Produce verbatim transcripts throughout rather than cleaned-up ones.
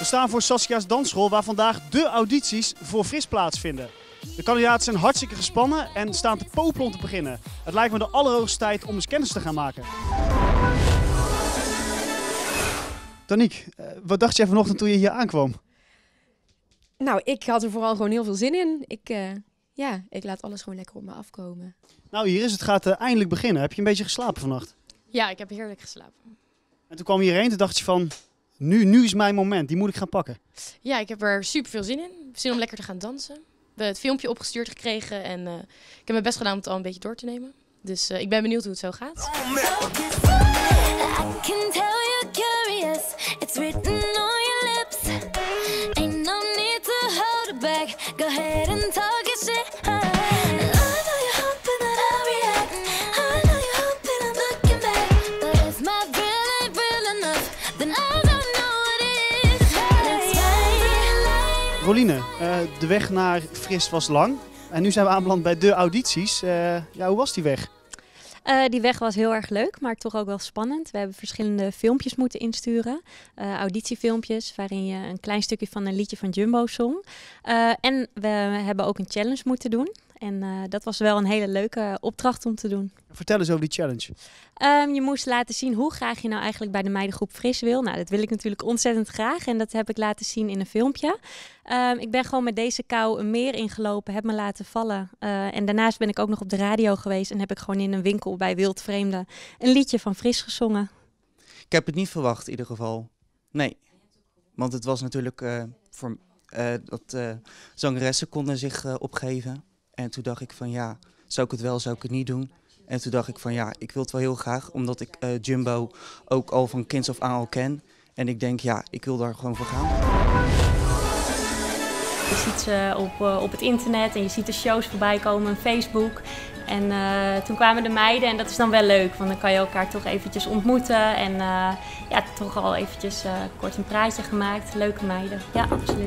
We staan voor Saskia's dansschool waar vandaag de audities voor Fris plaatsvinden. De kandidaten zijn hartstikke gespannen en staan te popelen om te beginnen. Het lijkt me de allerhoogste tijd om eens kennis te gaan maken. Taniek, wat dacht jij vanochtend toen je hier aankwam? Nou, ik had er vooral gewoon heel veel zin in. Ik, uh, ja, ik laat alles gewoon lekker op me afkomen. Nou, hier is het. gaat uh, eindelijk beginnen. Heb je een beetje geslapen vannacht? Ja, ik heb heerlijk geslapen. En toen kwam je hierheen, toen dacht je van, nu, nu is mijn moment, die moet ik gaan pakken. Ja, ik heb er super veel zin in. Zin om lekker te gaan dansen. We hebben het filmpje opgestuurd gekregen en uh, ik heb mijn best gedaan om het al een beetje door te nemen. Dus uh, ik ben benieuwd hoe het zo gaat. Roline, uh, de weg naar Fris was lang en nu zijn we aanbeland bij de audities. Uh, ja, hoe was die weg? Uh, die weg was heel erg leuk, maar toch ook wel spannend. We hebben verschillende filmpjes moeten insturen. Uh, auditiefilmpjes waarin je een klein stukje van een liedje van Jumbo zong. Uh, en we hebben ook een challenge moeten doen. En uh, dat was wel een hele leuke opdracht om te doen. Vertel eens over die challenge. Um, je moest laten zien hoe graag je nou eigenlijk bij de meidengroep Fris wil. Nou, dat wil ik natuurlijk ontzettend graag en dat heb ik laten zien in een filmpje. Um, ik ben gewoon met deze kou een meer ingelopen, heb me laten vallen. Uh, en daarnaast ben ik ook nog op de radio geweest en heb ik gewoon in een winkel bij wildvreemden een liedje van Fris gezongen. Ik heb het niet verwacht in ieder geval. Nee, want het was natuurlijk uh, voor uh, dat uh, zangeressen konden zich uh, opgeven. En toen dacht ik van ja, zou ik het wel, zou ik het niet doen? En toen dacht ik van ja, ik wil het wel heel graag, omdat ik uh, Jumbo ook al van kinds af aan al ken. En ik denk ja, ik wil daar gewoon voor gaan. Je ziet ze op, uh, op het internet en je ziet de shows voorbij komen op Facebook. En uh, toen kwamen de meiden en dat is dan wel leuk, want dan kan je elkaar toch eventjes ontmoeten. En uh, ja, toch al eventjes uh, kort een praatje gemaakt. Leuke meiden, ja, absoluut.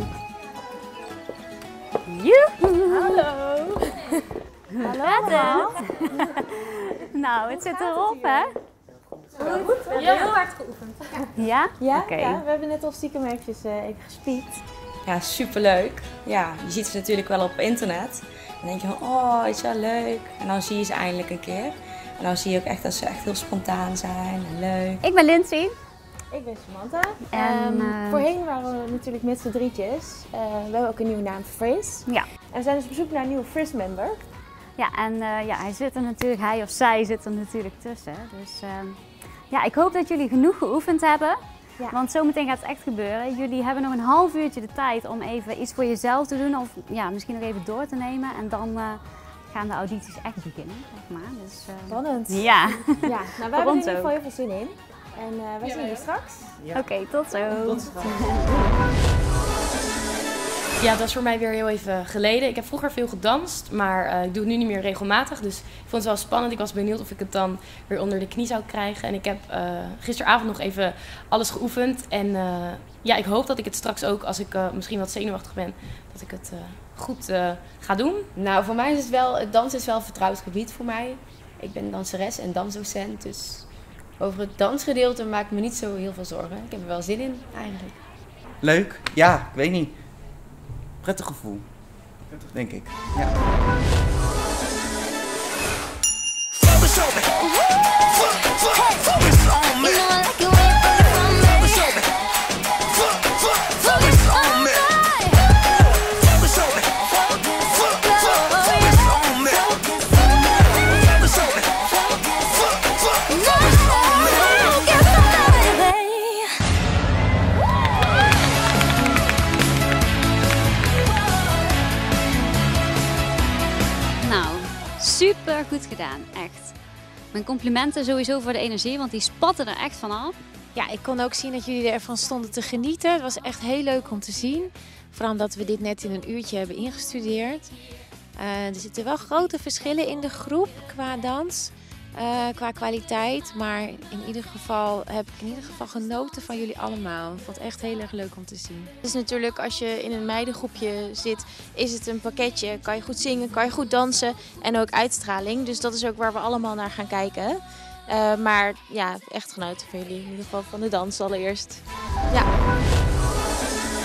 Joehoe! Hallo! Hallo allemaal! Nou, het zit erop, hè? Goed, we hebben ja. heel hard geoefend. Ja? Ja, okay. ja, we hebben net al stiekem eventjes, uh, even gespiekt. Ja, superleuk. Ja, je ziet ze natuurlijk wel op internet. Dan denk je van, oh, is wel leuk. En dan zie je ze eindelijk een keer. En dan zie je ook echt dat ze echt heel spontaan zijn en leuk. Ik ben Lindsay. Ik ben Samantha. En, um, uh... voorheen waren we natuurlijk met z'n drietjes. Uh, we hebben ook een nieuwe naam, Fris. Ja. En we zijn dus op zoek naar een nieuwe Fris-member. Ja, en uh, ja, hij zit er natuurlijk, hij of zij zit er natuurlijk tussen. Dus uh, ja, ik hoop dat jullie genoeg geoefend hebben. Ja. Want zometeen gaat het echt gebeuren. Jullie hebben nog een half uurtje de tijd om even iets voor jezelf te doen. Of ja, misschien nog even door te nemen. En dan uh, gaan de audities echt beginnen. Zeg maar. Dus, uh... Spannend. Ja. Ja, nou, we hebben er in ieder geval heel veel zin in. En uh, wij ja, zien jullie straks. Ja. Oké, okay, tot zo. Tot straks. Ja, dat is voor mij weer heel even geleden. Ik heb vroeger veel gedanst, maar uh, ik doe het nu niet meer regelmatig. Dus ik vond het wel spannend. Ik was benieuwd of ik het dan weer onder de knie zou krijgen. En ik heb uh, gisteravond nog even alles geoefend. En uh, ja, ik hoop dat ik het straks ook, als ik uh, misschien wat zenuwachtig ben, dat ik het uh, goed uh, ga doen. Nou, voor mij is het wel, het dansen is wel een vertrouwd gebied voor mij. Ik ben danseres en dansdocent, dus over het dansgedeelte maak ik me niet zo heel veel zorgen. Ik heb er wel zin in, eigenlijk. Leuk? Ja, ik weet niet. Prettig gevoel, denk ik. Ja. Super goed gedaan, echt. Mijn complimenten sowieso voor de energie, want die spatten er echt vanaf. Ja, ik kon ook zien dat jullie ervan stonden te genieten. Het was echt heel leuk om te zien. Vooral omdat we dit net in een uurtje hebben ingestudeerd. Uh, er zitten wel grote verschillen in de groep qua dans, uh, qua kwaliteit. Maar in ieder geval heb ik in ieder geval genoten van jullie allemaal. Ik vond het echt heel erg leuk om te zien. Dus natuurlijk als je in een meidengroepje zit, is het een pakketje. Kan je goed zingen, kan je goed dansen en ook uitstraling. Dus dat is ook waar we allemaal naar gaan kijken. Uh, maar ja, echt genoten van jullie. In ieder geval van de dans allereerst. Ja.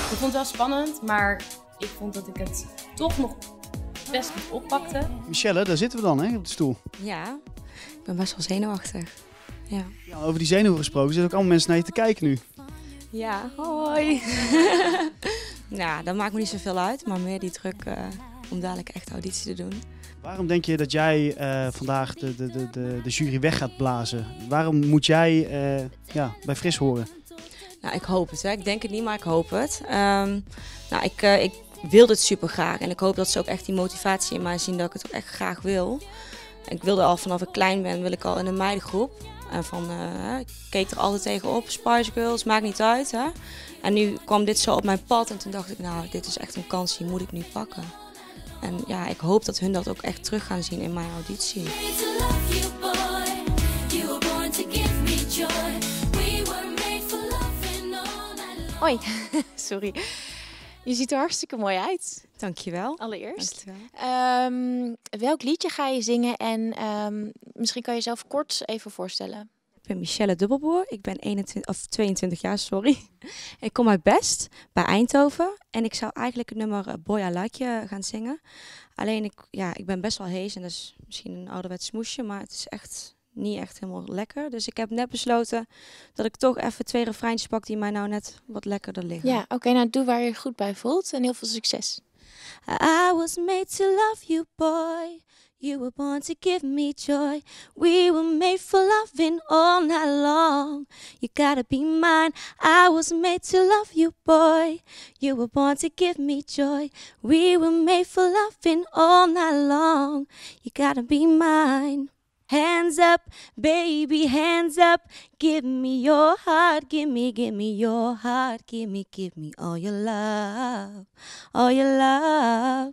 Ik vond het wel spannend, maar ik vond dat ik het toch nog best goed oppakte. Michelle, daar zitten we dan hè, op de stoel. Ja, ik ben best wel zenuwachtig. Ja, Ja, over die zenuwen gesproken, er zitten ook allemaal mensen naar je te kijken nu. ja hoi. Nou, dat maakt me niet zoveel uit, maar meer die druk uh, om dadelijk echt auditie te doen. Waarom denk je dat jij uh, vandaag de, de, de, de, de jury weg gaat blazen? Waarom moet jij uh, ja, bij Fris horen? Nou, ik hoop het. Hè. Ik denk het niet, maar ik hoop het. Um, nou, ik, uh, ik wil dit super graag en ik hoop dat ze ook echt die motivatie in mij zien dat ik het ook echt graag wil. Ik wilde al vanaf ik klein ben, wil ik al in een meidengroep. En van, uh, ik keek er altijd tegenop, Spice Girls, maakt niet uit. Hè. En nu kwam dit zo op mijn pad en toen dacht ik, nou, dit is echt een kans, die moet ik nu pakken. En ja, ik hoop dat hun dat ook echt terug gaan zien in mijn auditie. Hoi, sorry. Je ziet er hartstikke mooi uit. Dankjewel. Allereerst. Dankjewel. Um, welk liedje ga je zingen en um, misschien kan je jezelf kort even voorstellen. Ik ben Michelle Dubbelboer. Ik ben eenentwintig, of tweeëntwintig jaar, sorry. Ik kom uit Best, bij Eindhoven. En ik zou eigenlijk het nummer Boy I Like You gaan zingen. Alleen, ik, ja, ik ben best wel hees en dat is misschien een ouderwets smoesje, maar het is echt niet echt helemaal lekker. Dus ik heb net besloten dat ik toch even twee refreintjes pak die mij nou net wat lekkerder liggen. Ja, oké, okay, nou doe waar je goed bij voelt en heel veel succes. I was made to love you, boy. You were born to give me joy. We were made for loving all night long. You gotta be mine. I was made to love you, boy. You were born to give me joy. We were made for loving all night long. You gotta be mine. Hands up, baby, hands up. Give me your heart, give me, give me your heart. Give me, give me all your love, all your love.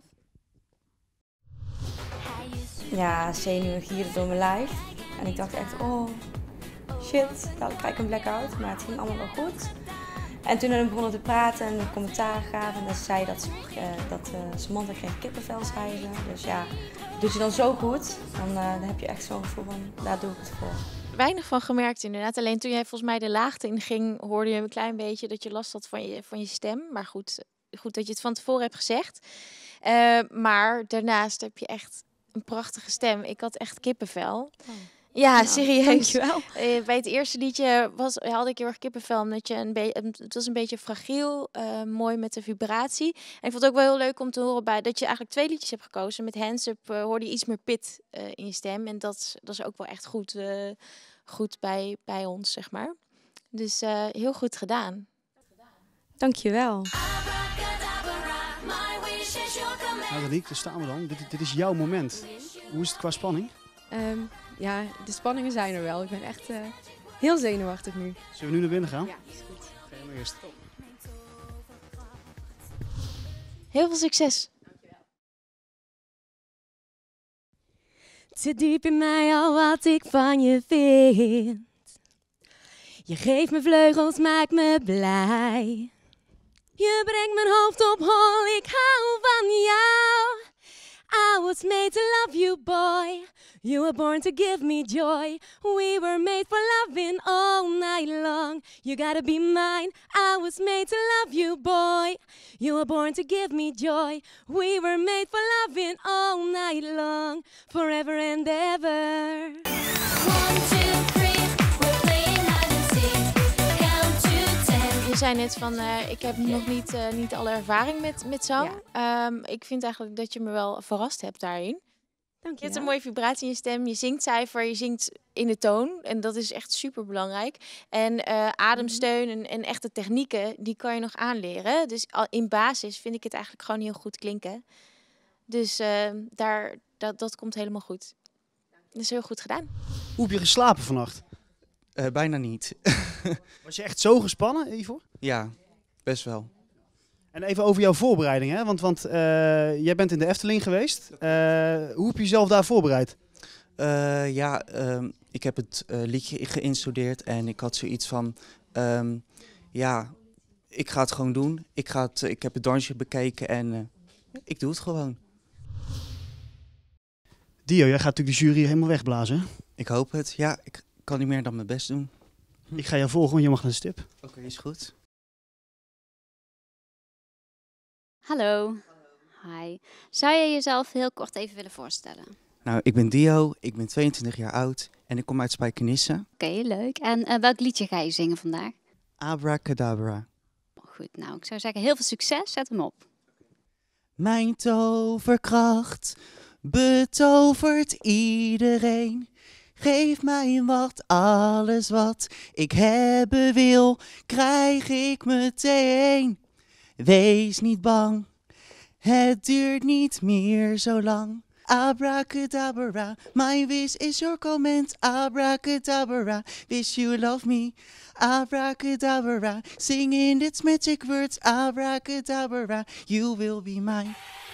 Ja, zenuwen gieren door mijn lijf. En ik dacht echt, oh shit, dadelijk krijg ik een blackout. Maar het ging allemaal wel goed. En toen we begonnen te praten en de commentaar gaven, en dat zei dat, uh, dat uh, Samantha kreeg kippenvel, zei ze. Dus ja, doet je dan zo goed, dan, uh, dan heb je echt zo'n gevoel van, daar doe ik het voor. Weinig van gemerkt inderdaad. Alleen toen jij volgens mij de laagte in ging, hoorde je een klein beetje dat je last had van je, van je stem. Maar goed, goed dat je het van tevoren hebt gezegd. Uh, maar daarnaast heb je echt een prachtige stem. Ik had echt kippenvel. Oh. Ja, nou, serieus. Dankjewel. Uh, bij het eerste liedje was, had ik heel erg kippenvel. Omdat je een beetje, het was een beetje fragiel, uh, mooi met de vibratie. En ik vond het ook wel heel leuk om te horen bij dat je eigenlijk twee liedjes hebt gekozen. Met Hands Up uh, hoorde je iets meer pit uh, in je stem. En dat, dat is ook wel echt goed, uh, goed bij, bij ons, zeg maar. Dus uh, heel goed gedaan. Dankjewel. Nou Danique, daar staan we dan. Dit, dit is jouw moment. Hoe is het qua spanning? Um, ja, de spanningen zijn er wel. Ik ben echt uh, heel zenuwachtig nu. Zullen we nu naar binnen gaan? Ja, is goed. Ga je maar eerst. Heel veel succes. Dankjewel. Te diep in mij al wat ik van je vind. Je geeft me vleugels, maakt me blij. Je brengt mijn hoofd op hol, ik hou van jou. I was made to love you, boy. You were born to give me joy. We were made for loving all night long. You gotta be mine. I was made to love you, boy. You were born to give me joy. We were made for loving all night long. Forever and ever. One, two, three. We're playing hide and seek. Count to ten. Je zei net van, uh, ik heb nog niet, uh, niet alle ervaring met, met zang. Ja. Um, ik vind eigenlijk dat je me wel verrast hebt daarin. Dank je, je hebt een mooie vibratie in je stem. Je zingt cijfer, je zingt in de toon. En dat is echt super belangrijk. En uh, ademsteun en, en echte technieken, die kan je nog aanleren. Dus al in basis vind ik het eigenlijk gewoon heel goed klinken. Dus uh, daar, dat, dat komt helemaal goed. Dat is heel goed gedaan. Hoe heb je geslapen vannacht? Uh, bijna niet. Was je echt zo gespannen, Ivor? Ja, best wel. En even over jouw voorbereiding, hè? Want, want uh, jij bent in de Efteling geweest. Uh, hoe heb je jezelf daar voorbereid? Uh, ja, um, ik heb het uh, liedje geïnstudeerd en ik had zoiets van, um, ja, ik ga het gewoon doen. Ik, ga het, ik heb het dansje bekeken en uh, ik doe het gewoon. Dio, jij gaat natuurlijk de jury helemaal wegblazen. Ik hoop het. Ja, ik kan niet meer dan mijn best doen. Ik ga jou volgen, want je mag naar de stip. Oké, okay, is goed. Hallo. Hi. Zou je jezelf heel kort even willen voorstellen? Nou, ik ben Dio, ik ben tweeëntwintig jaar oud en ik kom uit Spijkenisse. Oké, okay, leuk. En uh, welk liedje ga je zingen vandaag? Abracadabra. Goed, nou ik zou zeggen heel veel succes, zet hem op. Mijn toverkracht betovert iedereen. Geef mij wat, alles wat ik hebben wil, krijg ik meteen. Wees niet bang, het duurt niet meer zo lang. Abracadabra, my wish is your comment. Abracadabra, wish you love me. Abracadabra, singing its magic words. Abracadabra, you will be mine.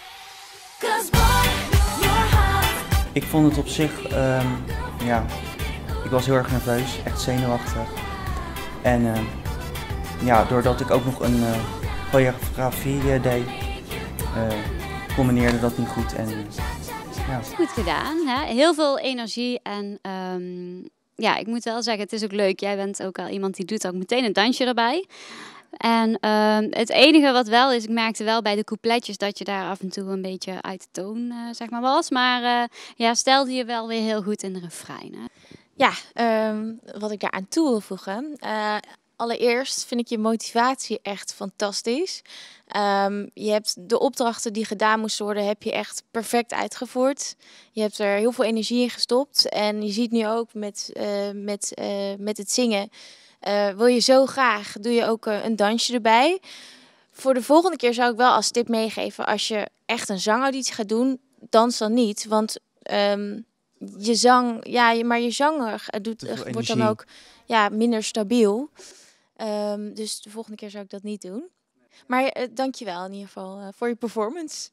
Ik vond het op zich, um, ja, ik was heel erg nerveus, echt zenuwachtig. En uh, ja, doordat ik ook nog een uh, choreografie uh, deed, uh, combineerde dat niet goed. En, uh, ja. Goed gedaan, hè? Heel veel energie en um, ja, ik moet wel zeggen, het is ook leuk. Jij bent ook al iemand die doet ook meteen een dansje erbij. En uh, het enige wat wel is, ik merkte wel bij de coupletjes dat je daar af en toe een beetje uit de toon uh, zeg maar was. Maar uh, ja, stelde je wel weer heel goed in de refrein. Hè? Ja, um, wat ik daaraan toe wil voegen. Uh, allereerst vind ik je motivatie echt fantastisch. Um, je hebt de opdrachten die gedaan moesten worden, heb je echt perfect uitgevoerd. Je hebt er heel veel energie in gestopt. En je ziet nu ook met, uh, met, uh, met het zingen. Uh, wil je zo graag, doe je ook uh, een dansje erbij. Voor de volgende keer zou ik wel als tip meegeven, als je echt een zangauditie gaat doen, dans dan niet. Want um, je zang, ja, je, maar je zanger doet, uh, wordt dan ook ja, minder stabiel. Um, dus de volgende keer zou ik dat niet doen. Maar uh, dank je wel in ieder geval uh, voor je performance.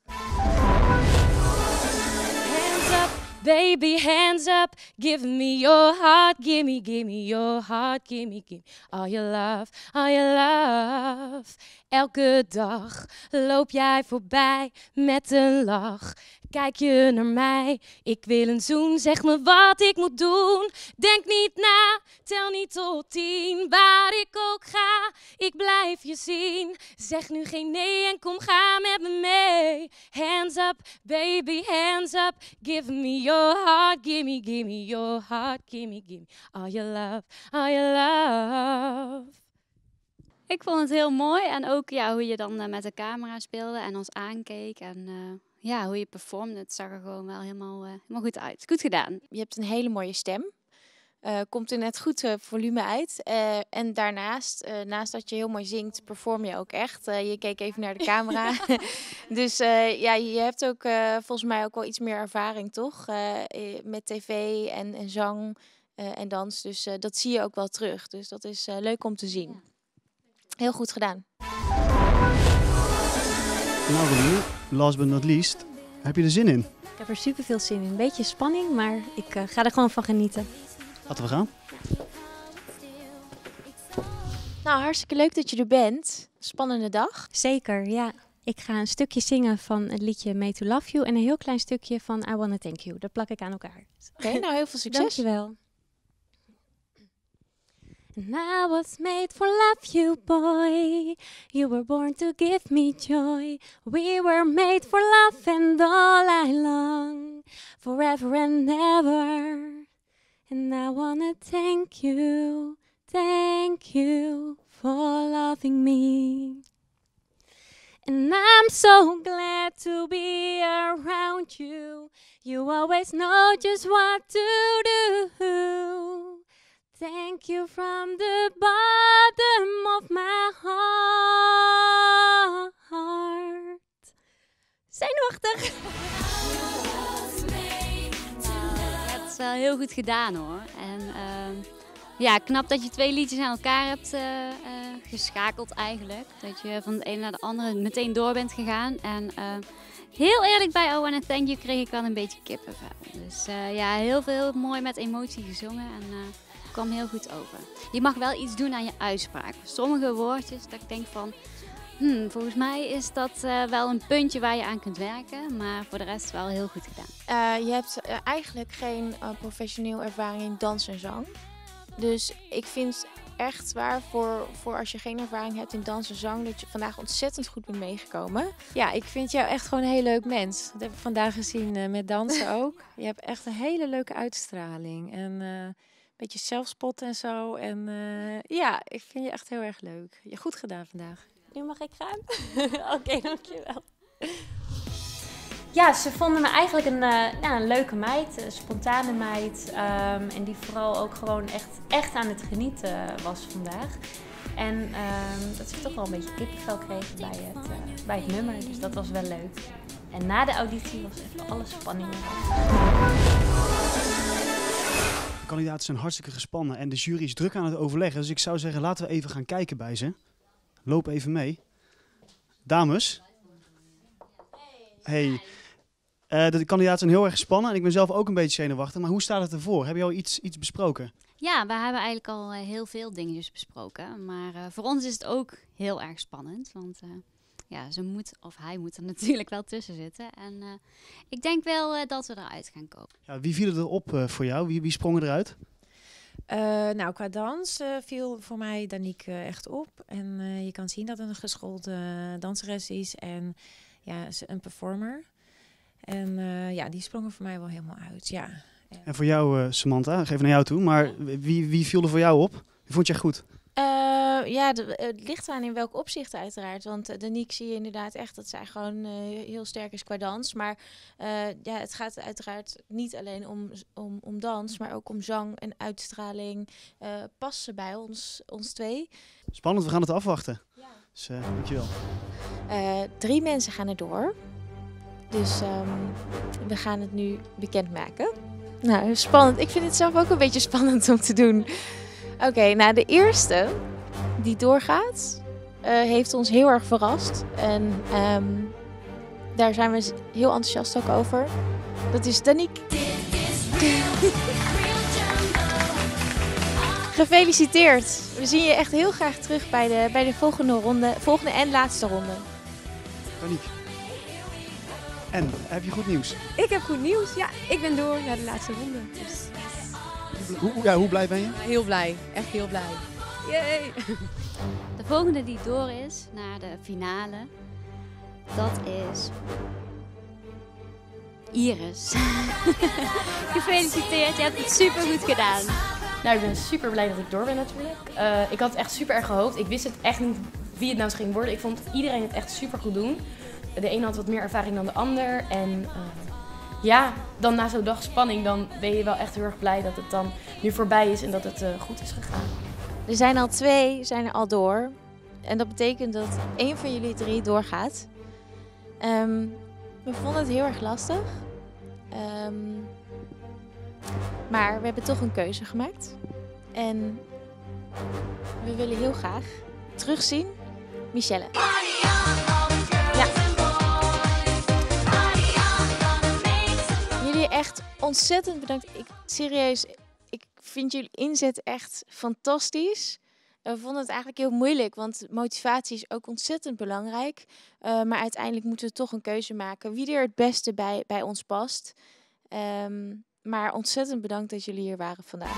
Hands up. Baby, hands up, give me your heart, give me, give me your heart, give me, give me all your love, all your love. Elke dag loop jij voorbij met een lach. Kijk je naar mij, ik wil een zoen, zeg me wat ik moet doen. Denk niet na, tel niet tot tien, waar ik ook ga, ik blijf je zien. Zeg nu geen nee en kom ga met me mee. Hands up, baby, hands up, give me your heart, give me, give me your heart, give me, give me all your love, all your love. Ik vond het heel mooi en ook ja, hoe je dan uh, met de camera speelde en ons aankeek en uh, ja, hoe je performde. Het zag er gewoon wel helemaal, uh, helemaal goed uit. Goed gedaan. Je hebt een hele mooie stem. Uh, komt er net goed uh, volume uit. Uh, en daarnaast, uh, naast dat je heel mooi zingt, perform je ook echt. Uh, je keek even naar de camera. Dus uh, ja, je hebt ook uh, volgens mij ook wel iets meer ervaring, toch? Uh, met tv en, en zang uh, en dans. Dus uh, dat zie je ook wel terug. Dus dat is uh, leuk om te zien. Ja. Heel goed gedaan. Nou Ronnie, last but not least, heb je er zin in? Ik heb er super veel zin in. Een beetje spanning, maar ik uh, ga er gewoon van genieten. Laten we gaan. Nou, hartstikke leuk dat je er bent. Spannende dag. Zeker, ja. Ik ga een stukje zingen van het liedje Made to Love You en een heel klein stukje van I Wanna Thank You. Dat plak ik aan elkaar. Oké, okay, nou heel veel succes. Dankjewel. And I was made for love you, boy. You were born to give me joy. We were made for love and all I long, forever and ever. And I wanna thank you, thank you for loving me. And I'm so glad to be around you. You always know just what to do. Thank you from the bottom of my heart. Zenuwachtig. Het is wel heel goed gedaan hoor. En uh, ja, knap dat je twee liedjes aan elkaar hebt uh, uh, geschakeld eigenlijk. Dat je van de ene naar de andere meteen door bent gegaan. En uh, heel eerlijk, bij I Wanna Thank You kreeg ik wel een beetje kippenvel. Dus uh, ja, heel veel mooi met emotie gezongen. En, uh, kwam heel goed over. Je mag wel iets doen aan je uitspraak. Sommige woordjes dat ik denk van, hmm, volgens mij is dat uh, wel een puntje waar je aan kunt werken, maar voor de rest wel heel goed gedaan. Uh, je hebt uh, eigenlijk geen uh, professioneel ervaring in dans en zang. Dus ik vind echt waar voor, voor als je geen ervaring hebt in dans en zang, dat je vandaag ontzettend goed bent meegekomen. Ja, ik vind jou echt gewoon een heel leuk mens. Dat heb ik vandaag gezien uh, met dansen ook. Je hebt echt een hele leuke uitstraling en uh, een beetje zelfspot en zo. En uh, ja, ik vind je echt heel erg leuk. Je hebt goed gedaan vandaag. Nu mag ik gaan? Oké, okay, dankjewel. Ja, ze vonden me eigenlijk een, uh, ja, een leuke meid, een spontane meid. Um, en die vooral ook gewoon echt, echt aan het genieten was vandaag. En um, dat ze toch wel een beetje kippenvel kregen bij het, uh, bij het nummer, dus dat was wel leuk. En na de auditie was even alle spanning eraf. De kandidaten zijn hartstikke gespannen en de jury is druk aan het overleggen. Dus ik zou zeggen, laten we even gaan kijken bij ze. Loop even mee. Dames. Hey. Uh, de kandidaten zijn heel erg gespannen en ik ben zelf ook een beetje zenuwachtig. Maar hoe staat het ervoor? Heb je al iets, iets besproken? Ja, we hebben eigenlijk al uh, heel veel dingetjes besproken. Maar uh, voor ons is het ook heel erg spannend. Want uh, ja, ze moet, of hij moet er natuurlijk wel tussen zitten. En uh, ik denk wel uh, dat we eruit gaan komen. Ja, wie viel er op uh, voor jou? Wie, wie sprong eruit? Uh, nou, qua dans uh, viel voor mij Danique uh, echt op. En uh, je kan zien dat het een geschoolde uh, danseres is en ja, een performer. En uh, ja, die sprongen voor mij wel helemaal uit, ja. En voor jou, uh, Samantha, geef naar jou toe. Maar wie, wie viel er voor jou op? Wie vond jij goed? Uh, ja, de, het ligt aan in welk opzicht uiteraard. Want uh, Danique zie je inderdaad echt dat zij gewoon uh, heel sterk is qua dans. Maar uh, ja, het gaat uiteraard niet alleen om, om, om dans, maar ook om zang en uitstraling. Uh, passen bij ons, ons twee. Spannend, we gaan het afwachten. Ja. Dus uh, dankjewel. Uh, drie mensen gaan er door. Dus um, we gaan het nu bekendmaken. Nou, spannend. Ik vind het zelf ook een beetje spannend om te doen. Oké, okay, nou de eerste die doorgaat, uh, heeft ons heel erg verrast. En um, daar zijn we heel enthousiast ook over. Dat is Danique. Gefeliciteerd. We zien je echt heel graag terug bij de, bij de volgende ronde, volgende en laatste ronde. Danique. En, heb je goed nieuws? Ik heb goed nieuws, ja. Ik ben door naar de laatste ronde. Dus... Hoe, hoe, ja, hoe blij ben je? Heel blij, echt heel blij. Yay! De volgende die door is naar de finale, dat is Iris. Gefeliciteerd, je hebt het super goed gedaan. Nou, ik ben super blij dat ik door ben natuurlijk. Uh, ik had het echt super erg gehoopt. Ik wist het echt niet wie het nou ging worden. Ik vond iedereen het echt super goed doen. De een had wat meer ervaring dan de ander. En uh, ja, dan na zo'n dag spanning, dan ben je wel echt heel erg blij dat het dan nu voorbij is en dat het uh, goed is gegaan. Er zijn al twee, zijn er al door. En dat betekent dat één van jullie drie doorgaat. Um, we vonden het heel erg lastig. Um, maar we hebben toch een keuze gemaakt. En we willen heel graag terugzien Michelle. Ja. Jullie echt ontzettend bedankt. Ik, serieus, ik vind jullie inzet echt fantastisch. We vonden het eigenlijk heel moeilijk, want motivatie is ook ontzettend belangrijk. Uh, maar uiteindelijk moeten we toch een keuze maken wie er het beste bij, bij ons past. Um, maar ontzettend bedankt dat jullie hier waren vandaag.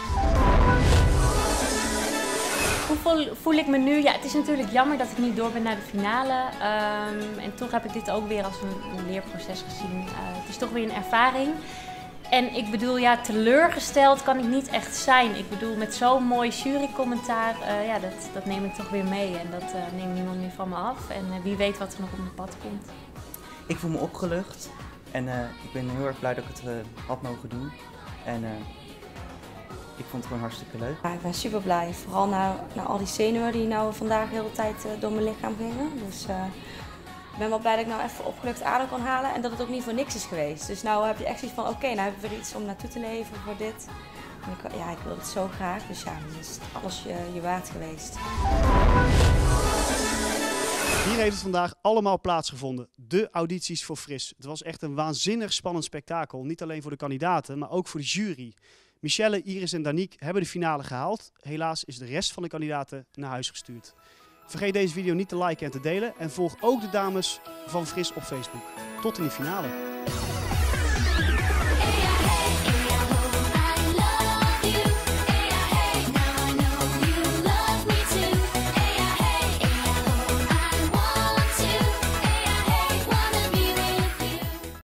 Hoe voel, voel ik me nu? Ja, het is natuurlijk jammer dat ik niet door ben naar de finale. Um, en toch heb ik dit ook weer als een, een leerproces gezien. Uh, het is toch weer een ervaring. En ik bedoel, ja, teleurgesteld kan ik niet echt zijn. Ik bedoel, met zo'n mooi jurycommentaar, uh, ja, dat, dat neem ik toch weer mee. En dat uh, neemt niemand meer van me af. En uh, wie weet wat er nog op mijn pad komt. Ik voel me opgelucht. En uh, ik ben heel erg blij dat ik het uh, had mogen doen. En uh, ik vond het gewoon hartstikke leuk. Ja, ik ben super blij. Vooral na, na al die zenuwen die nou vandaag de hele tijd uh, door mijn lichaam gingen. Dus uh, ik ben wel blij dat ik nou even opgelucht adem kan halen. En dat het ook niet voor niks is geweest. Dus nou heb je echt zoiets van, oké, okay, nou heb ik weer iets om naartoe te leven voor dit. En ik, ja, ik wil het zo graag. Dus ja, dan is het alles je, je waard geweest. Hier heeft het vandaag allemaal plaatsgevonden. De audities voor Fris. Het was echt een waanzinnig spannend spektakel. Niet alleen voor de kandidaten, maar ook voor de jury. Michelle, Iris en Danique hebben de finale gehaald. Helaas is de rest van de kandidaten naar huis gestuurd. Vergeet deze video niet te liken en te delen. En volg ook de dames van Fris op Facebook. Tot in de finale.